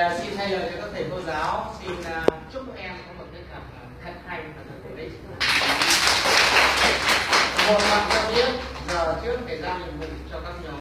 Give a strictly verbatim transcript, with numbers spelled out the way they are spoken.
uh, xin thay lời cho các thầy cô giáo, xin uh, chúc các em có một tiết học uh, thật hay và thật bổ ích. Một bạn cho biết giờ trước để ra nhiệm vụ cho các nhóm.